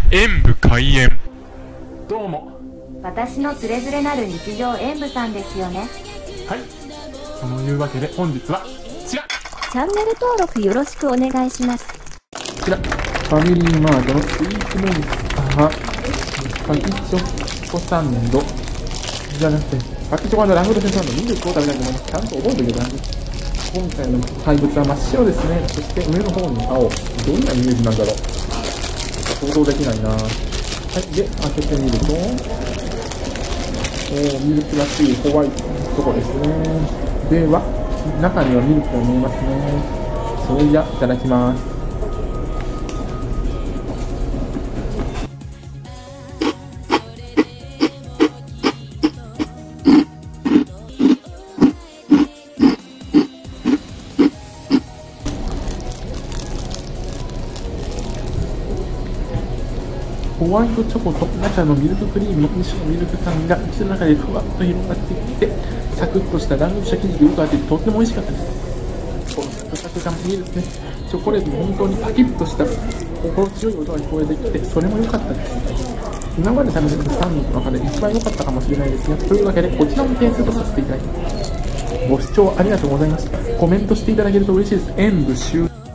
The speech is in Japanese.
演武開演。 どうも。 私のつれづれなる日常演武さんですよね。 はい。そのいうわけで本日はこちら。 チャンネル登録よろしくお願いします。 こちら。ファミリーマートのスイーツモンスター。パキチョコサンド。じゃなくて、パキチョコ&ラフードセンサーのミルクを食べたいと思います。ちゃんと覚えておいてください。今回の怪物は真っ白ですね。そして上の方に青。どんなイメージなんだろう。想像できないな。はい。で、開けてみると、ミルクらしいホワイトのとこですね。では、中にはミルクが見えますね。それじゃ、いただきます。ホワイトチョコと中のミルククリームの2種のミルク感が口の中でふわっと広がってきて、サクッとしたラングシャ生地がよくあってとっても美味しかったです。このサクサク感いいですね。チョコレートも本当にパキッとした心地よい音が聞こえてきて、それも良かったです。今まで食べてきた3の中で一番良かったかもしれないですが、というわけでこちらも点数とさせていただきます。ご視聴ありがとうございました。コメントしていただけると嬉しいです。演武終了。